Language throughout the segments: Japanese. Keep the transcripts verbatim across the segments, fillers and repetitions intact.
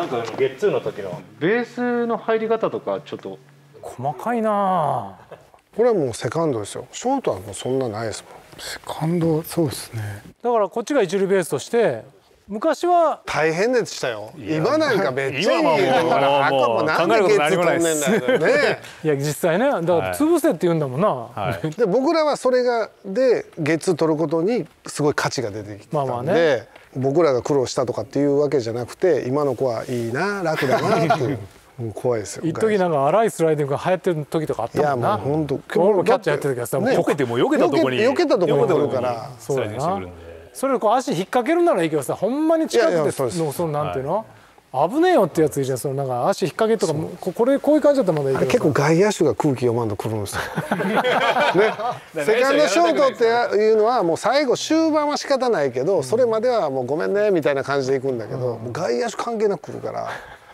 時のゲッツーの時のベースの入り方とかちょっと細かいな。 これはもうセカンドですよ。ショートはもうそんなないですもん。 セカンド、そうですね。 だからこっちが一塁ベースとして昔は大変でしたよ。今なんかめっちゃいい今はもうだからあこもなんでゲッツー取んねんだよね。 いや実際ねだから潰せって言うんだもんな、 はい、 で僕らはそれがでゲッツー取ることにすごい価値が出てきたんで、まあまあね、僕らが苦労したとかっていうわけじゃなくて今の子はいいな楽だなっていう怖いですよ。 一時なんか荒いスライディングが流行ってる時とかあったもんな。いやもう本当俺もキャッチャーやってる時はさ、 避けても避けたとこに避けたとこに来るからそうだな。それこう足引っ掛けるならいいけどさ、ほんまに近くでそのなんていうの、危ねえよってやついるじゃん。そのなんか足引っ掛けとかこれこういう感じだったらまだいいけど、 結構外野手が空気読まんとくるんですよ。ね、セカンドショートっていうのはもう最後終盤は仕方ないけど、それまではもうごめんねみたいな感じでいくんだけど、もう外野手関係なく来るから。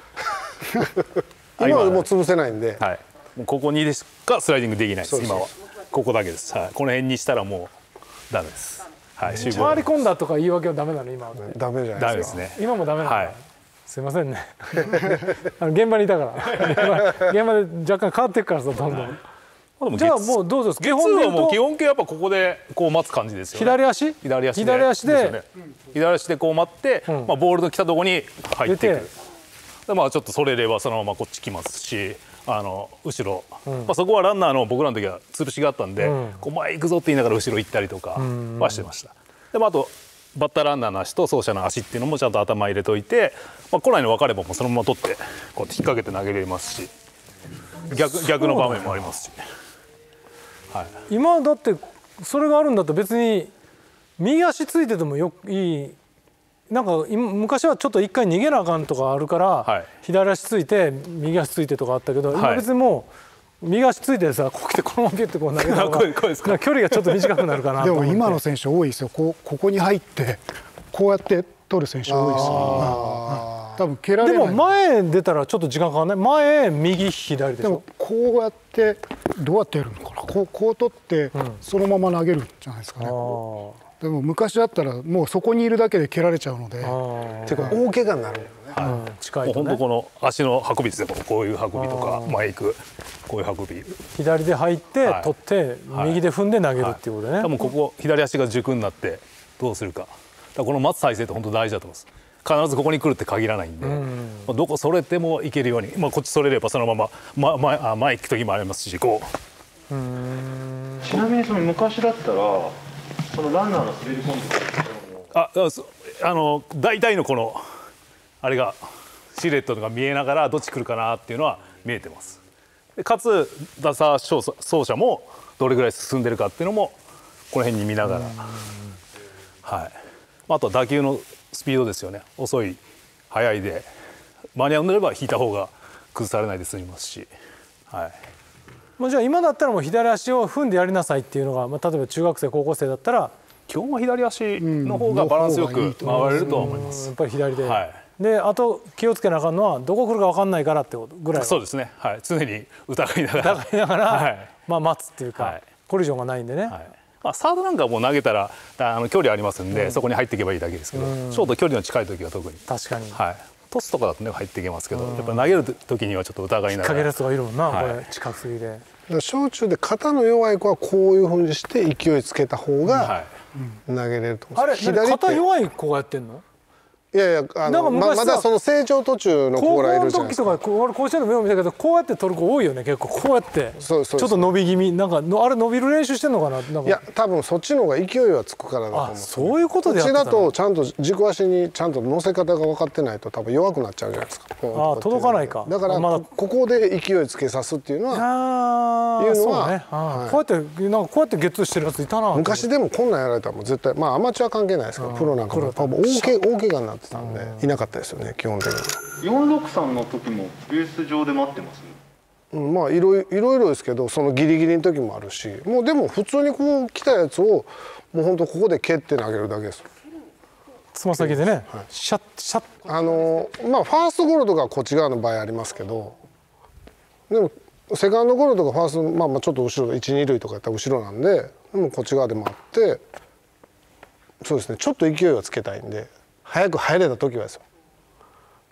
今はもう潰せないんで、 はい、もうここにでしかスライディングできないです。今はここだけです、はい、この辺にしたらもうダメです、はい、 回り込んだとか言い訳はダメなの今は。 ダメじゃないですか。 ダメですね。 今もダメなの、 はい、 すいませんねあの現場にいたから現場で若干変わっていくからさどんどん。じゃあもうどうですか。 ゲッツーはもう基本形やっぱここでこう待つ感じですよね。 左足左足で左足で、ね、 左足でこう待って、うん、まあ、ボールの来たところに入っていく。でまあちょっとそれればそのままこっち来ますし、あの後ろ、うん、まあ、そこはランナーの僕らの時は潰しがあったんで、うん、こう前行くぞって言いながら後ろ行ったりとかはしてました。でもあとバッターランナーの足と走者の足っていうのもちゃんと頭入れといて、まあ、来ないの分かればもうそのまま取ってこうやって引っ掛けて投げれますし、逆逆の場面もありますし、 はい、今だってそれがあるんだったら別に右足ついててもよいい。なんか昔はちょっと一回逃げなあかんとかあるから、はい、左足ついて右足ついてとかあったけど、はい、今別にもう右足ついてさこう来てこのままピュッてこう投げた方が距離がちょっと短くなるかなと思って。 でも今の選手多いですよ。こうここに入ってこうやって取る選手多いですよ。多分蹴られない。 でも前出たらちょっと時間かかんない。前右左でしょ。 でもこうやってどうやってやるのかな。こうこう取ってそのまま投げるんじゃないですかね。うんでも昔だったらもうそこにいるだけで蹴られちゃうので、 ていうか大怪我になるよね。 はい、近いとね。本当この足の運びですよ。こういう運びとか前行くこういう運び。 左で入って取って右で踏んで投げるっていうことね。 多分ここ左足が軸になってどうするか。だからこの待つ体勢って本当大事だと思います。必ずここに来るって限らないんで、うんどこそれてもいけるように、まあこっちそれればそのままま前あ前行く時もありますし、こう。うーんちなみにその昔だったら。そのランナーの滑り込んでああの大体のこのあれがシルエットが見えながらどっち来るかなっていうのは見えてます。でかつ打者走者もどれぐらい進んでるかっていうのもこの辺に見ながら、はい、あとは打球のスピードですよね。遅い速いで間に合うれば引いた方が崩されないで済みますし、はい。 もうじゃあ今だったらもう左足を踏んでやりなさいっていうのが、まあ、例えば中学生高校生だったら基本は左足の方がバランスよく回れるとは思います。 やっぱり左で、 はい、 であと気をつけなあかんのはどこ来るか分かんないからってことぐらい。 そうですね、はい、常に疑いながら疑いながら、はい、まあ待つっていうか、はい、コリジョンがないんでね、はい、 まあ、サードなんかもう投げたらあの距離ありますんで、うん、そこに入っていけばいいだけですけど、ショート距離の近い時は特に確かに、 はい、トスとかだとね入っていけますけど、やっぱ投げる時にはちょっと疑いながら引っ掛けるやつがいるもんな、はい、これ近すぎで。 小中で肩の弱い子はこういうふうにして勢いつけた方が投げれると思うんです。 あれ肩弱い子がやってんの？ いやいやあの ま, まだその成長途中の子らいるじゃないですか。 高校の時とか俺甲子園の目を見たけどこうやって取る子多いよね結構こうやってちょっと伸び気味なんかあれ伸びる練習してんのかな。なんかいや多分そっちの方が勢いはつくからだと思う。 あそういうことでやってたの。 こっちだとちゃんと軸足にちゃんと乗せ方が分かってないと多分弱くなっちゃうじゃないですか。 あ届かないか。 だからここで勢いつけさすっていうのはいうのは、ねはい、 こうやってなんかこうやってゲッツーしてるやついたな。 昔でもこんなんやられたらもう絶対まあアマチュア関係ないですけどプロなんかも大怪我になってたんでいなかったですよね基本的に。 よんろくさんの時もベース上で待ってます？ うん、まあいろいろいろいろですけどそのギリギリの時もあるしもうでも普通にこう来たやつをもう本当ここで蹴って投げるだけです。 つま先でね、はい、シャッシャッあのまあファーストゴロとかこっち側の場合ありますけどでもセカンドゴロとかファーストまあまあちょっと後ろいちに塁とかやったら後ろなんででもこっち側で回ってそうですねちょっと勢いはつけたいんで早く入れた時はですよ。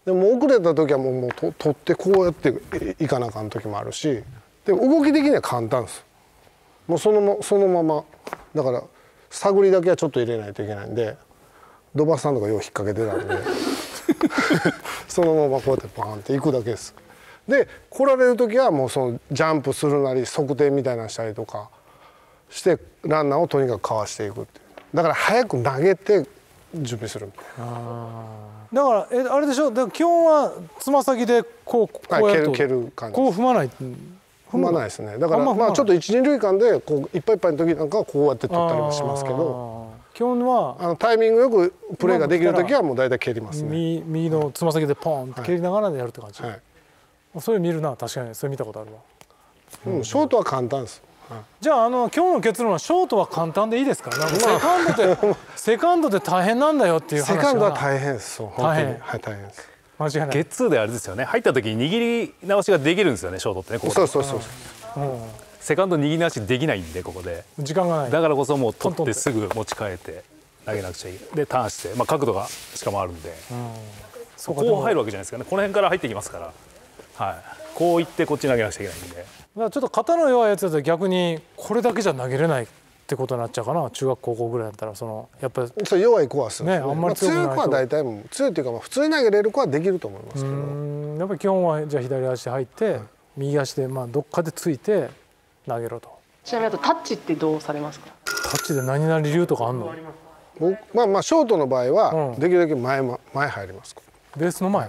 でも遅れた時はもうもうと取ってこうやっていかなあかん時もあるし、でも動き的には簡単です。もうそのまそのままだから探りだけはちょっと入れないといけないんで、土橋さんとかよう引っ掛けてたんでそのままこうやってバーンっていくだけです。で来られる時はもうそのジャンプするなり側転みたいなのしたりとかしてランナーをとにかくかわしていくっていう。だから早く投げて準備するみたいな。 だからえあれでしょ、だから基本はつま先でこうこうやると、 蹴る蹴る感じ。 こう踏まない。 踏まないですね。だからまあちょっと一二塁間でこういっぱいいっぱいの時なんかはこうやって取ったりもしますけど、 基本はあのタイミングよくプレーができる時はもう大体蹴りますね。 右右のつま先でポンって蹴りながらやるって感じ。はい、それ見るな、確かにそれ見たことあるわ。 うん、ショートは簡単です。 じゃあ、あの今日の結論はショートは簡単でいいですか。なんかセカンドでセカンドで大変なんだよっていう話。 セカンドは大変です。大変、はい、大変です。 間違いない。 ゲッツーであれですよね。入った時に握り直しができるんですよね。ショートってね。ここそうそうそう。 うん、セカンド握り直しできないんでここで。 時間がない。 だからこそもう取ってすぐ持ち替えて投げなくちゃいけない。でターンして、まあ角度がしかもあるんで。うん、そうこう入るわけじゃないですかね。この辺から入ってきますから。はい。こういってこっち投げなくちゃいけないんで。 だからちょっと肩の弱いやつだと逆にこれだけじゃ投げれないってことになっちゃうかな。中学高校ぐらいだったらそのやっぱりそう弱い子はそうね、あんまり強くないと、 まあ、強い子は大体も強いっていうか、まあ、普通に投げれる子はできると思いますけど、 やっぱり基本はじゃあ左足で入って、はい、右足でまあどっかでついて投げろと。 ちなみにあとタッチってどうされますか。 タッチで何々流とかあんの。 まあまあショートの場合はできるだけ前前入ります。 ベースの前。はい、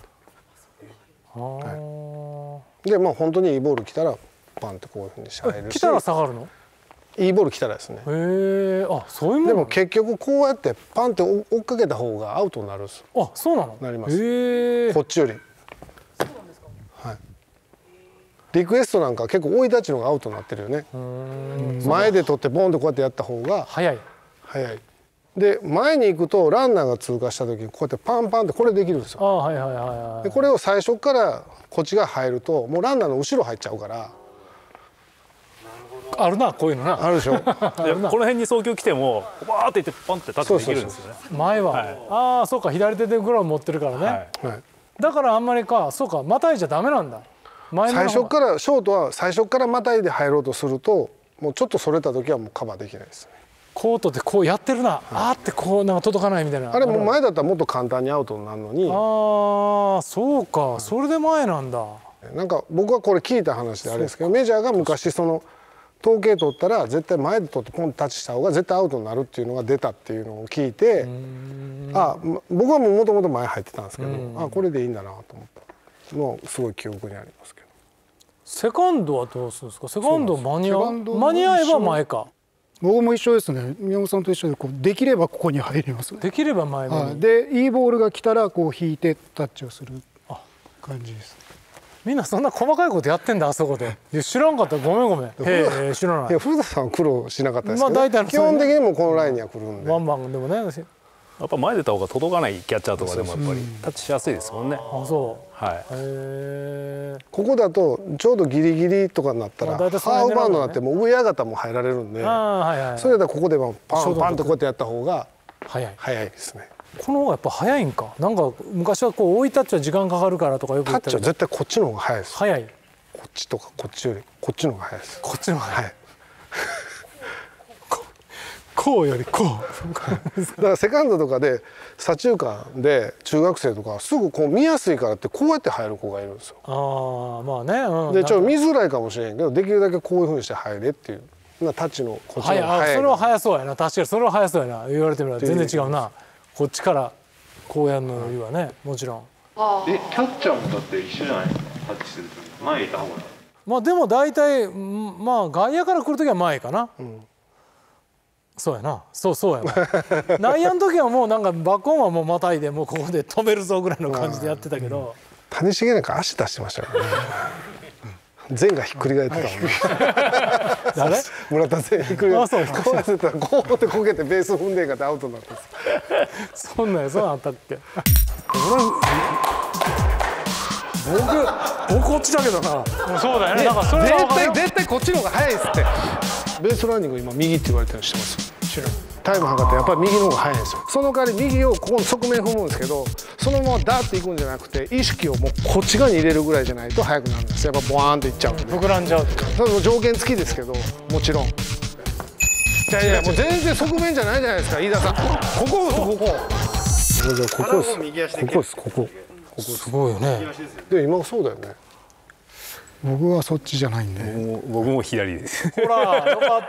はい、でまあ本当にいいボール来たらパンってこういうふうにして入るし。 来たら下がるの？ いいボール来たらですね。 へえ、あ、そういうもん。 でも結局こうやってパンって追っかけた方がアウトになるんです。 あ、そうなの？ なります。 へえ。 こっちより。そうなんですか。はい。リクエストなんか結構追い立ちのがアウトになってるよね。前で取ってボンってこうやってやった方が早い。 早い。で前に行くとランナーが通過した時にこうやってパンパンってこれできるんですよ。 あ、はいはいはいはい。 でこれを最初からこっちが入るともうランナーの後ろ入っちゃうから。 あるな、こういうのな。 あるでしょ。 この辺に送球来てもバーっていってポンってタッチできるんですよね。 前は、はい、ああそうか、左手でグラブ持ってるからね、はいはい、だからあんまりか、そうか、またいじゃダメなんだ。 前の最初からショートは最初からまたいで入ろうとするともうちょっとそれた時はもうカバーできないですね。 コートでこうやってるな、はい、あーってこうなんか届かないみたいな。 あれもう前だったらもっと簡単にアウトになるのに。 ああそうか、はい、それで前なんだ。 なんか僕はこれ聞いた話であれですけど、メジャーが昔その統計取ったら絶対前で取ってポンとタッチした方が絶対アウトになるっていうのが出たっていうのを聞いて、あ僕はもともと前入ってたんですけど、あこれでいいんだなと思ったのすごい記憶にありますけど。 セカンドはどうするんですか。セカンド間に合間に合えば前か。 僕も一緒ですね。宮本さんと一緒でこうできればここに入りますね。 できれば前に、 はい、でいいボールが来たらこう引いてタッチをする感じです。 みんなそんな細かいことやってんだ、あそこで。いや知らんかった、ごめんごめん。へえ、知らない。 いや古田さんは苦労しなかったですけど、 まあ大体基本的にもこのラインには来るんで。 ワンバンでもね。 やっぱ前出た方が届かないキャッチャーとかでもやっぱりタッチしやすいですもんね。 あ、そう。 はい。 へえ。 ここだとちょうどギリギリとかになったらハーフバウンドになっても上上方も入られるんで、それだとここでパンパンとこうやってやった方が早い早いですね。 この方がやっぱ早いんか。なんか昔はこう追いタッチは時間かかるからとかよく言ったけど。 タッチは絶対こっちの方が早いです。 早い。 こっちとかこっちよりこっちの方が早いです。 こっちの方が早い。 はいこうよりこう。 だからセカンドとかで左中間で中学生とかすぐこう見やすいからってこうやって入る子がいるんですよ。 ああまあね。うん、 でちょっと見づらいかもしれんけどできるだけこういうふうにして入れっていうなタッチのこっちの方が早い。 それは早そうやな。確かにそれは早そうやな。言われてみれば全然違うな。こっちからこうやるのよりはね、もちろん。 えキャッチャーもだって一緒じゃないの。タッチすると前いた方がいい。 まあでも大体まあ外野から来る時は前かな。うん、そうやな、そうそうやわ。内野の時はもうなんかバックホームはもうまたいでもうここで止めるぞぐらいの感じでやってたけど、 谷繁なんか足出してましたからね。前がひっくり返ってたもんね。誰？村田前ひっくり返って、こうやってたらこうやってこけてベース踏んでんかってアウトになったんです。 そんなんや、そんなんあったっけ？僕僕こっちだけどな。そうだよね。だからそれは絶対絶対こっちの方が早いっすって。ベースランニング今右って言われてるの知ってます？ 知らん。 タイム測ってやっぱり右の方が速いんですよ。その代わり右をここの側面踏むんですけど、そのままダーッといくんじゃなくて意識をもうこっち側に入れるぐらいじゃないと速くなるんですよ。やっぱボワーンといっちゃうんで。 膨らんじゃう。 それも条件付きですけど、もちろん。いやいやもう全然側面じゃないじゃないですか飯田さん。ここここ。ここです。ここですここ。ここすごいよね。 で今そうだよね。 僕はそっちじゃないんで。 僕も左です。 ほらよかった。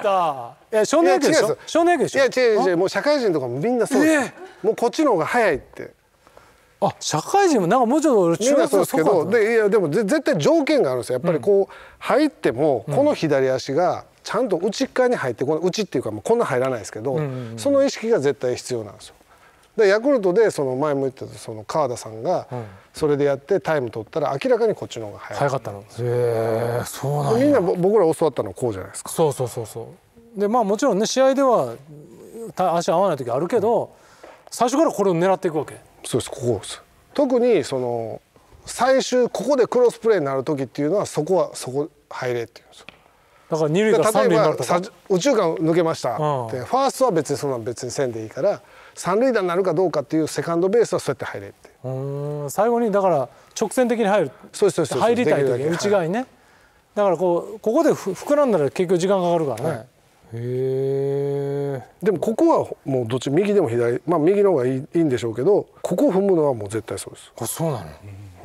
え少年野球でしょ。少年野球でしょ。 いや違う違うもう社会人とかもみんなそうです。もうこっちの方が早いって。 あ社会人もなんかもうちょっとみんなそうですけど、でいやでも絶対条件があるんですよ。やっぱりこう入ってもこの左足がちゃんと内側に入ってこの内っていうかもうこんな入らないですけど、その意識が絶対必要なんですよ。でヤクルトでその前も言ってたその川田さんがそれでやってタイム取ったら明らかにこっちの方が早い。 早かったの。へえそうなんや。 みんな僕ら教わったのはこうじゃないですか。 そうそうそうそう。でまあもちろんね試合では足合わない時あるけど、最初からこれを狙っていくわけ。 そうですここです。特にその最終ここでクロスプレーになる時っていうのはそこはそこ入れっていうんですよ。 だから二塁から三塁になるとか。 例えば右中間抜けましたって、ファーストは別にそんな別にせんでいいから三塁打になるかどうかっていうセカンドベースはそうやって入れって。 うん最後にだから直線的に入る。 そうですそうです。 入りたい時内側にね。だからこうここでふ膨らんだら結局時間かかるからね。はいへえ。 でもここはもうどっち右でも左、まあ右の方がいい、いいんでしょうけど、ここを踏むのはもう絶対そうです。 あそうなの。はい、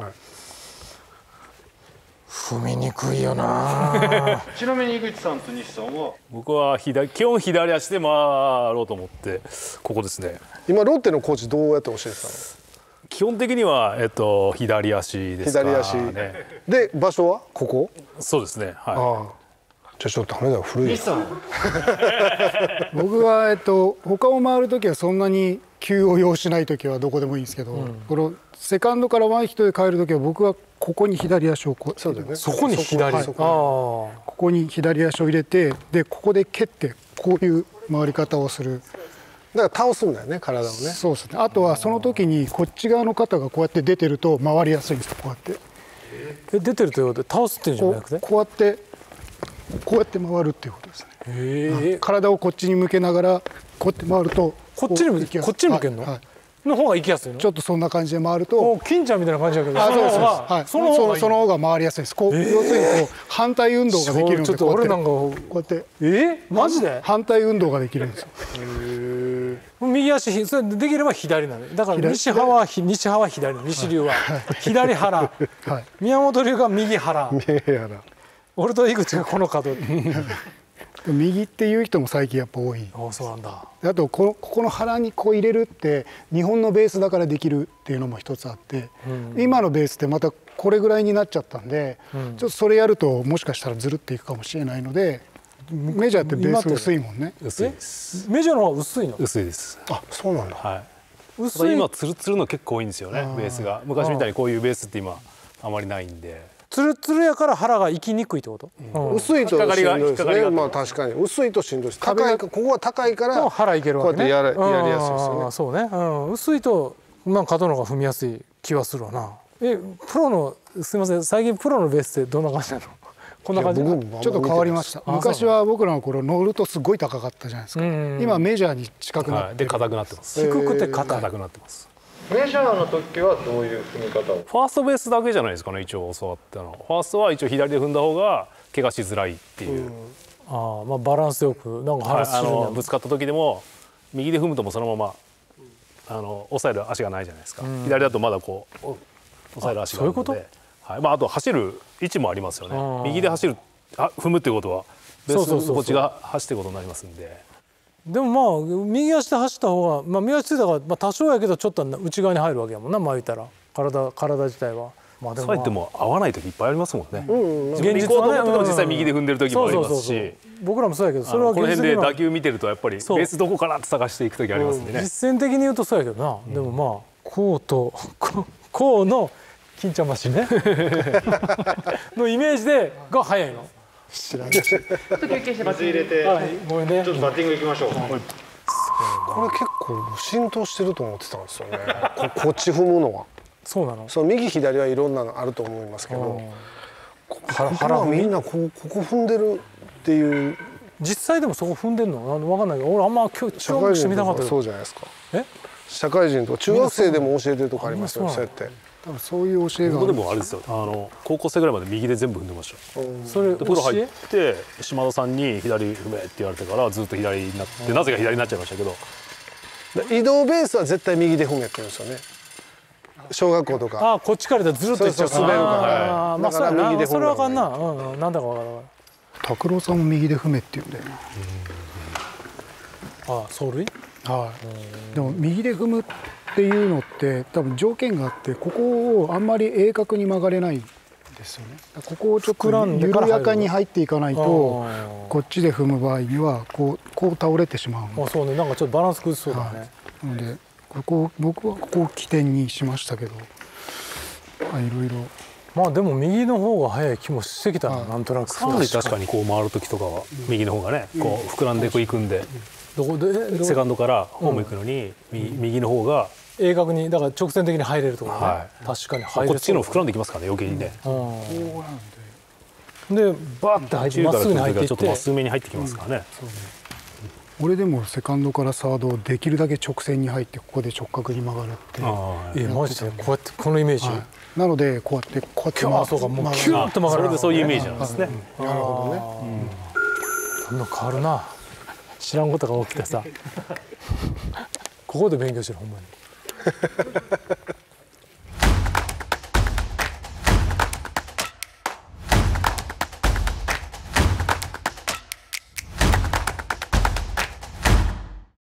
踏みにくいよな。 ちなみに井口さんと西さんは僕は左基本左足で回ろうと思ってここですね。 今ロッテのコーチどうやって教えてたの？ 基本的にはえっと左足ですかね。 左足で場所はここ？ そうですね。はい。 ああじゃあちょっとダメだよ古い。 僕はえっと他を回る時はそんなに急を要しない時はどこでもいいんですけど、うん、このセカンドからワンヒットで帰る時は僕はここに左足をこう、 そうだよね。 そこに左、はい、あここに左足を入れてでここで蹴ってこういう回り方をする。 だから倒すんだよね体をね。 そうですね。あとはその時にこっち側の肩がこうやって出てると回りやすいんですよ。こうやって。 え出てるということで倒すっていうんじゃなくてこうやってこうやって回るっていうことですね。へえ。体をこっちに向けながらこうやって回るとこっちに向けこっちに向けるの？はいはいの方が行きやすいの？ ちょっとそんな感じで回ると金ちゃんみたいな感じだけど、 あそうですはい、その方がその方が回りやすいです。こう、えー、要するにこう反対運動ができるので、 ちょっと俺なんかこうやってえー、マジで反対運動ができるんですよ。 右足それできれば左なのだから西派は西派は左西流は、はい、左腹、はい、宮本流が右腹右腹俺と井口がこの角右っていう人も最近やっぱ多い。 ああそうなんだ。 あとこのここの腹にこう入れるって日本のベースだからできるっていうのも一つあって、うん、今のベースってまたこれぐらいになっちゃったんで、うん、ちょっとそれやるともしかしたらずるっていくかもしれないので、メジャーってベース薄いもんね。 薄いです。 メジャーの方が薄いの？ 薄いです。 あそうなんだ。 はい。薄い今ツルツルの結構多いんですよねベースが。昔みたいにこういうベースって今あまりないんで。 ツルツルやから腹が行きにくいってこと？ うん、薄いとしんどいですね。まあ確かに薄いとしんどいです。高いここは高いから腹いけるわけね。 こうやってややりやすいですよね。 そうね、うん。薄いとまあ角の方が踏みやすい気はするわな。えプロのすみません最近プロのベースってどんな感じなの？こんな感じ？ ちょっと変わりました。昔は僕らの頃乗るとすごい高かったじゃないですか。今メジャーに近くなって、はい、 で硬くなってます。 低くて硬くなってます。 メジャーの時はどういう踏み方を？ ファーストベースだけじゃないですかね一応教わったの。ファーストは一応左で踏んだ方が怪我しづらいっていう。うん、 ああまあバランスよくなんか腹する、 はい、あのぶつかった時でも右で踏むともそのままあの抑える足がないじゃないですか。うん、左だとまだこう抑える足があるので。そういうこと？はい。まああと走る位置もありますよね。右で走るあ踏むっていうことはベースこっちが走ってることになりますんで。 でもまあ右足で走った方が、まあ、右足ついたから、まあ、多少やけどちょっと内側に入るわけやもんな前いたら 体, 体自体は。 まあでも、まあ、そうやっても合わない時いっぱいありますもんね。 うんうん、 現実はね、うん、実際右で踏んでる時もありますし、 僕らもそうやけどそれはこの辺で打球見てるとやっぱりベースどこかなって探していく時ありますんでね。 実践的に言うとそうやけどな、うん、でもまあこうとこうの金ちゃんマシンねのイメージでが速いの。 知らない。ちょっと休憩してます。 水入れて、 はい、ごめんね。 ちょっとバッティングいきましょう。はいこれ結構浸透してると思ってたんですよねこ, こっち踏むのは。 そうなの？ そう右左はいろんなのあると思いますけど、腹はみんなこうここ踏んでるっていう実際でもそこ踏んでんの分かんないけど俺あんま今日注目してみたかったけどそうじゃないですか。 え社会人とか中学生でも教えてるとこありますよそうやって。 多分そういう教えがある。 僕でもあれですよあの高校生ぐらいまで右で全部踏んでました。 それでプロ入って島田さんに左踏めって言われてからずっと左になってなぜか左になっちゃいましたけど。 移動ベースは絶対右で踏めって言うんですよね。小学校とか。 ああこっちからだずるっといっちゃうそうそう滑るからああまあそうやなそれはあかんなうんうんなんだか分かる分かる拓郎さんも右で踏めって言うんだよな。 ああ走塁はいでも右で踏むっていうのって多分条件があってここをあんまり鋭角に曲がれないんですよね。ここをちょっと緩やかに入っていかないとこっちで踏む場合にはこうこう倒れてしまう。 あそうねなんかちょっとバランス崩しそうだね、 はい、なのでここ僕はここを起点にしましたけどあいろいろまあでも右の方が早い気もしてきたな、なんとなく三塁確かにこう回る時とかは右の方がねこう膨らんでいくんでどこでセカンドからホーム行くのに右の方が鋭角にだから直線的に入れるところね、 はい、 確かに入れるこっちの膨らんできますからね余計にね、 うん、でバーって入ってまっすぐに入っていってちょっとまっすぐめに入ってきますからね、 うん俺でもセカンドからサードをできるだけ直線に入ってここで直角に曲がるってえマジでこうやってこのイメージ、はい、 なのでこうやってこうやって回そうかもうキュッと曲がるそれでそういうイメージなんですね、 うん、なるほどねどんどん変わるな知らんことが起きてさここで勉強してるほんまに